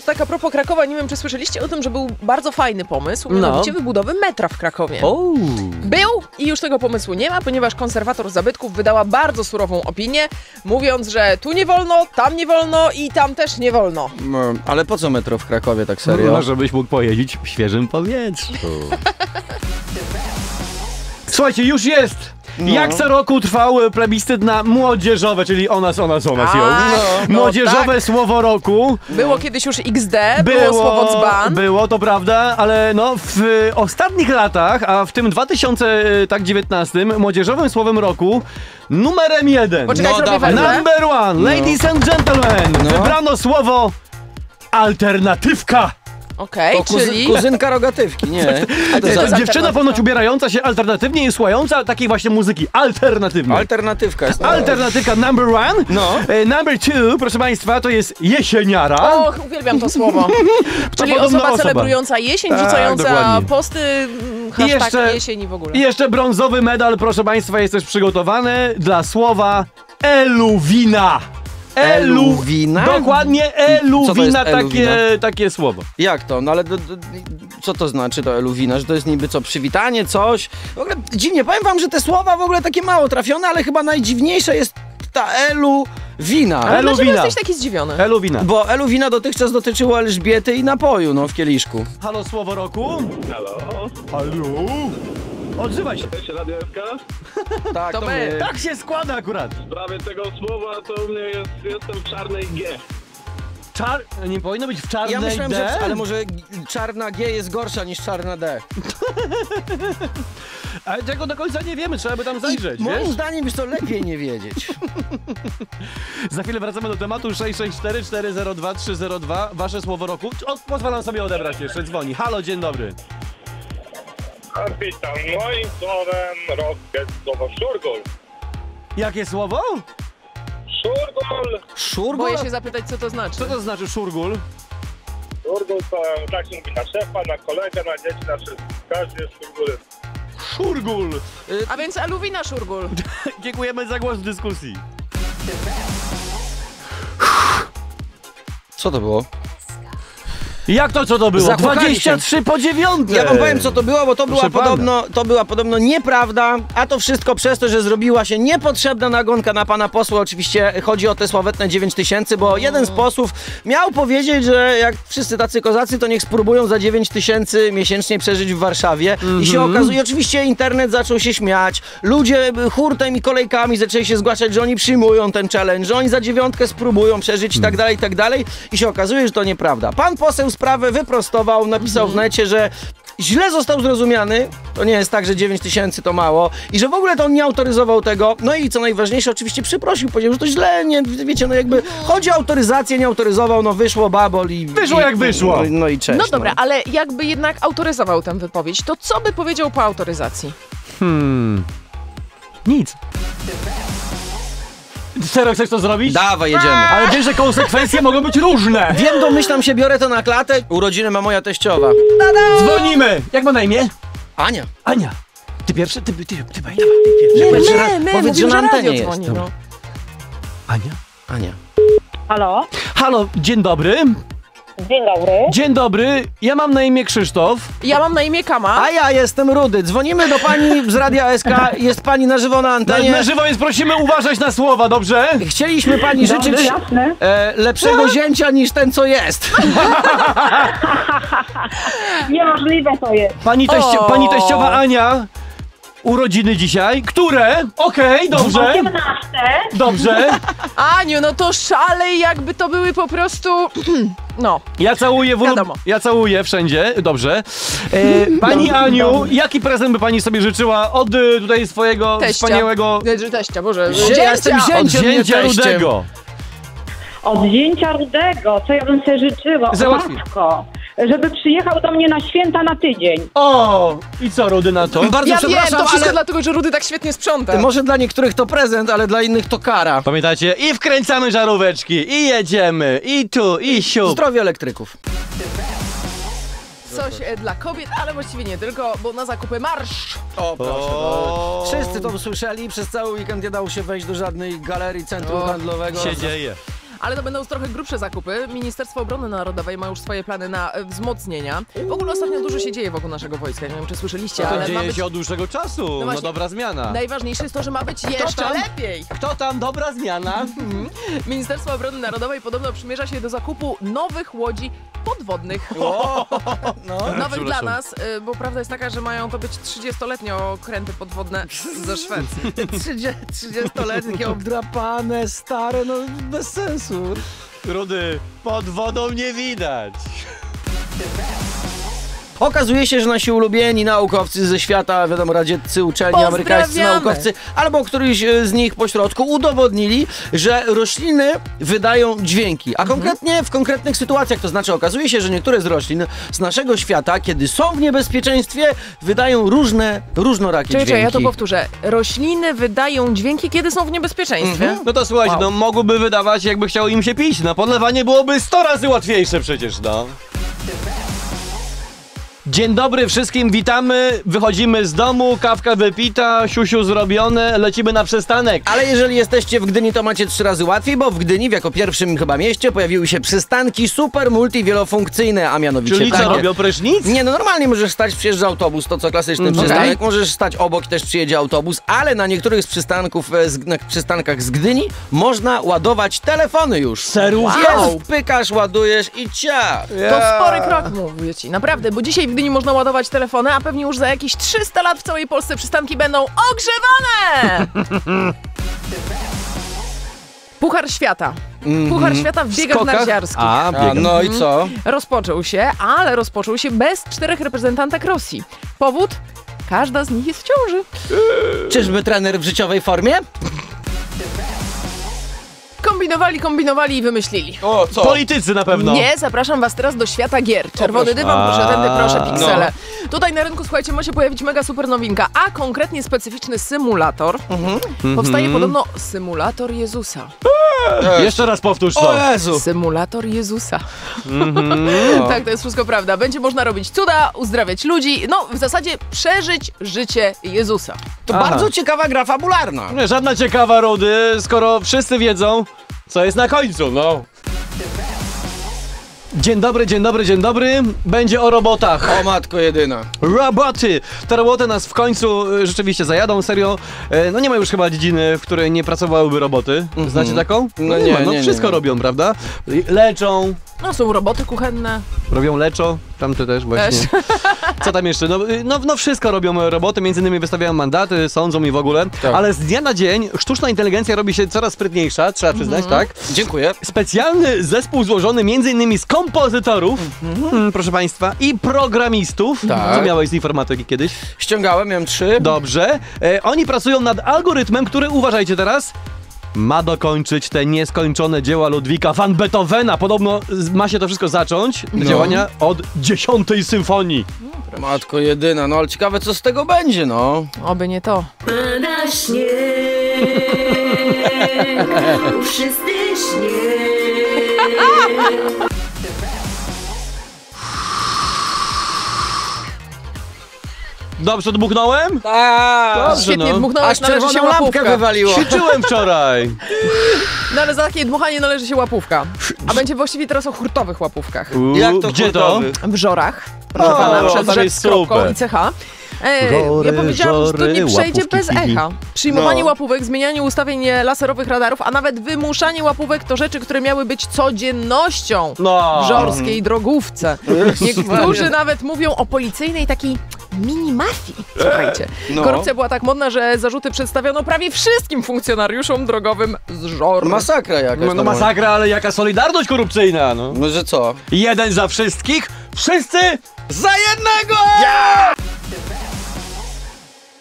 tak a propos Krakowa, nie wiem, czy słyszeliście o tym, że był bardzo fajny pomysł, mianowicie wybudowy metra w Krakowie. Był i już tego pomysłu nie ma, ponieważ konserwator zabytków wydała bardzo surową opinię, mówiąc, że tu nie wolno, tam nie wolno i tam też nie wolno. Ale po co metro w Krakowie, tak serio? No, żebyś mógł pojeździć w świeżym powietrzu. Słuchajcie, już jest! Jak co roku trwał plebiscyt na młodzieżowe, czyli o nas. Młodzieżowe słowo roku. Było kiedyś już XD, było słowo dzban. Było, to prawda, ale no w ostatnich latach, a w tym 2019 młodzieżowym słowem roku numerem 1. Poczekaj, zrobię wersję. Number 1, ladies and gentlemen, wybrano słowo alternatywka. Okej, czyli... Kuzynka rogatywki, nie. To jest dziewczyna ponoć ubierająca się alternatywnie i słuchająca takiej właśnie muzyki alternatywnej. Alternatywka jest. Alternatywka number 1. Number 2, proszę państwa, to jest jesieniara. Och, uwielbiam to słowo. Czyli osoba celebrująca jesień, wrzucająca posty, hashtag jesień i w ogóle. I jeszcze brązowy medal, proszę państwa, jest też przygotowany dla słowa eluwina. Eluwina? Dokładnie, eluwina, takie słowo. Jak to? No ale co to znaczy to eluwina? Że to jest niby co, przywitanie, coś? W ogóle dziwnie, powiem wam, że te słowa w ogóle takie mało trafione, ale chyba najdziwniejsze jest ta eluwina. Ale dlaczego jesteś taki zdziwiony? Eluwina. Bo eluwina dotychczas dotyczyło Elżbiety i napoju, no, w kieliszku. Halo, słowo roku? Halo? Halo? Odzywaj się. Cześć, Radio SK? Tak, to my. Tak się składa akurat. W sprawie tego słowa to u mnie jestem w czarnej G. Nie powinno być w czarnej Ja myślałem, D? że ale może czarna G jest gorsza niż czarna D. Ale tego do końca nie wiemy, trzeba by tam zajrzeć, Moim zdaniem już to lepiej nie wiedzieć. Za chwilę wracamy do tematu 664 402 302. Wasze słowo roku. Pozwalam sobie odebrać jeszcze, dzwoni. Halo, dzień dobry. Witam, moim słowem roku jest słowo szurgul. Jakie słowo? Szurgul! Szurgul? Boję się zapytać, co to znaczy. Co to znaczy szurgul? Szurgul to tak się mówi na szefa, na kolegę, na dzieci, na wszystkich. Każdy jest szurgulem. Szurgul! A więc eluwina szurgul. Dziękujemy za głos w dyskusji. Co to było? Jak to, co to było? Zapłakali 23 po 9! Ja wam powiem, co to było, bo to była podobno nieprawda, a to wszystko przez to, że zrobiła się niepotrzebna nagonka na pana posła. Oczywiście chodzi o te sławetne 9000, bo jeden z posłów miał powiedzieć, że jak wszyscy tacy kozacy, to niech spróbują za 9000 miesięcznie przeżyć w Warszawie. I się okazuje, oczywiście internet zaczął się śmiać, ludzie hurtem i kolejkami zaczęli się zgłaszać, że oni przyjmują ten challenge, że oni za 9 spróbują przeżyć i tak dalej, i tak dalej. I się okazuje, że to nieprawda. Pan poseł sprawę wyprostował, napisał w necie, że źle został zrozumiany, to nie jest tak, że 9000 to mało i że w ogóle to on nie autoryzował tego, no i co najważniejsze, oczywiście przeprosił, powiedział, że to źle, nie, wiecie, no jakby chodzi o autoryzację, nie autoryzował, no wyszło babol i... Wyszło jak wyszło! No i cześć. No dobra, ale jakby jednak autoryzował tę wypowiedź, to co by powiedział po autoryzacji? Nic. Serio chcesz to zrobić? Dawaj, jedziemy. Ale wiesz, że konsekwencje mogą być różne. Wiem, domyślam się, biorę to na klatę. Urodziny ma moja teściowa. Dzwonimy! Jak ma na imię? Ania. Ania. Ty pierwszy? Ty pierwszy. Powiedz, że na antenie jest. Dzwoni, no. Ania? Ania. Halo? Halo, dzień dobry. Dzień dobry. Dzień dobry, ja mam na imię Krzysztof. Ja mam na imię Kama. A ja jestem Rudy. Dzwonimy do pani z Radia SK. Jest pani na żywo na antenie. Na żywo, więc prosimy uważać na słowa, dobrze? Chcieliśmy pani życzyć jasne. lepszego zięcia niż ten, co jest. Niemożliwe to jest. Pani teściowa Ania. Urodziny dzisiaj. Które? Okej, dobrze. 18. Dobrze. Aniu, no to szalej, jakby to były po prostu... No. Ja całuję wszędzie, dobrze. Pani Aniu, jaki prezent by pani sobie życzyła od tutaj swojego wspaniałego... Teścia, Boże. Ja jestem Od zięciem, nie zięcia teściem. Rudego. Od zięcia Rudego, co ja bym sobie życzyła? Załatwię. Matko, żeby przyjechał do mnie na święta na tydzień. O! I co, Rudy, na to? Bardzo Ja wiem, przepraszam, to wszystko ale dlatego, że Rudy tak świetnie sprząta. może dla niektórych to prezent, ale dla innych to kara. Pamiętacie? I wkręcamy żaróweczki, i jedziemy, i tu, i siup. Zdrowie elektryków. Coś dla kobiet, ale właściwie nie tylko, bo na zakupy marsz! O, proszę. Wszyscy to usłyszeli, przez cały weekend nie dało się wejść do żadnej galerii, centrum handlowego. się dzieje. Ale to będą trochę grubsze zakupy. Ministerstwo Obrony Narodowej ma już swoje plany na wzmocnienia. W ogóle ostatnio dużo się dzieje wokół naszego wojska. Nie wiem, czy słyszeliście, ale dzieje ma być... się od dłuższego czasu. No dobra zmiana. Najważniejsze jest to, że ma być jeszcze lepiej. Kto tam? Dobra zmiana. Ministerstwo Obrony Narodowej podobno przymierza się do zakupu nowych łodzi podwodnych. Nowych dla nas, bo prawda jest taka, że mają to być 30-letnie okręty podwodne ze Szwecji. 30-letnie, obdrapane, stare, no bez sensu. Rudy, pod wodą nie widać. Okazuje się, że nasi ulubieni naukowcy ze świata, wiadomo, radzieccy, uczelni, amerykańscy naukowcy, albo któryś z nich pośrodku udowodnili, że rośliny wydają dźwięki, a konkretnie w konkretnych sytuacjach, to znaczy okazuje się, że niektóre z roślin z naszego świata, kiedy są w niebezpieczeństwie, wydają różnorakie dźwięki. Ja to powtórzę. Rośliny wydają dźwięki, kiedy są w niebezpieczeństwie. No to słuchajcie, no mogłyby wydawać, jakby chciało im się pić. No podlewanie byłoby 100 razy łatwiejsze przecież, no. Dzień dobry wszystkim, witamy, wychodzimy z domu, kawka wypita, siusiu zrobione, lecimy na przystanek. Ale jeżeli jesteście w Gdyni, to macie 3 razy łatwiej, bo w Gdyni, jako pierwszym chyba mieście, pojawiły się przystanki super multi wielofunkcyjne, a mianowicie Czyli takie... co, robią prysznic? Nie, no normalnie możesz stać, przyjeżdża autobus, to co klasyczny przystanek, możesz stać obok i też przyjedzie autobus, ale na niektórych z przystanków, na przystankach z Gdyni można ładować telefony już. Serio? Jest, pykasz, ładujesz i To spory krok, mówię ci, naprawdę, bo dzisiaj w Gdyni można ładować telefony, a pewnie już za jakieś 300 lat w całej Polsce przystanki będą ogrzewane! Puchar Świata. Puchar Świata w biegach narciarskich. No i co? Rozpoczął się, ale rozpoczął się bez 4 reprezentantek Rosji. Powód? Każda z nich jest w ciąży. Czyżby trener w życiowej formie? Kombinowali i wymyślili. O, co? Politycy na pewno. Nie, zapraszam was teraz do świata gier. Czerwony dywan, proszę tędy, proszę piksele. Tutaj na rynku, słuchajcie, ma się pojawić mega super nowinka, a konkretnie specyficzny symulator. Powstaje podobno symulator Jezusa. Jeszcze raz powtórz to. O Jezu! Symulator Jezusa. Tak, to jest wszystko prawda. Będzie można robić cuda, uzdrawiać ludzi, no w zasadzie przeżyć życie Jezusa. To bardzo ciekawa gra fabularna. Nie, żadna ciekawa, Rudy, skoro wszyscy wiedzą, co jest na końcu, no. Dzień dobry. Będzie o robotach. O matko jedyna. Roboty! Te roboty nas w końcu rzeczywiście zajadą, serio. No nie ma już chyba dziedziny, w której nie pracowałyby roboty. Znacie taką? No nie, ma. Wszystko robią, prawda? Leczą. No są roboty kuchenne. Robią leczo, tamte też właśnie. Co tam jeszcze? No wszystko robią roboty, między innymi wystawiają mandaty, sądzą i w ogóle. Tak. Ale z dnia na dzień sztuczna inteligencja robi się coraz sprytniejsza, trzeba przyznać, tak? Dziękuję. Specjalny zespół złożony między innymi z kompozytorów, proszę państwa, i programistów. Tak. Co miałeś z informatyki kiedyś? Ściągałem, miałem 3. Dobrze. Oni pracują nad algorytmem, który, uważajcie teraz, ma dokończyć te nieskończone dzieła Ludwika van Beethovena. Podobno ma się to wszystko zacząć, działania od 10. symfonii. Matko jedyna, no ale ciekawe co z tego będzie, no. Oby nie to. Pada śnieg, wszyscy śnieg. Dobrze dmuchnąłem? Tak. Świetnie dmuchnąłeś, Aż należy się czerwoną lampkę łapówka. wywaliło. Ćwiczyłem wczoraj. No ale za takie dmuchanie należy się łapówka. A będzie właściwie teraz o hurtowych łapówkach. Jak to Gdzie hurtowy? W Żorach. Proszę pana, przez tam rzecz jest z kropką super. i CH. Ja powiedziałam, że to nie przejdzie bez echa. Przyjmowanie łapówek, zmienianie ustawień laserowych radarów, a nawet wymuszanie łapówek to rzeczy, które miały być codziennością w żorskiej drogówce. Niektórzy nawet mówią o policyjnej takiej mini-mafii. Słuchajcie, korupcja była tak modna, że zarzuty przedstawiono prawie wszystkim funkcjonariuszom drogowym z Żor. Masakra jakaś. No masakra, ale jaka solidarność korupcyjna, no. No że co? Jeden za wszystkich, wszyscy Za jednego!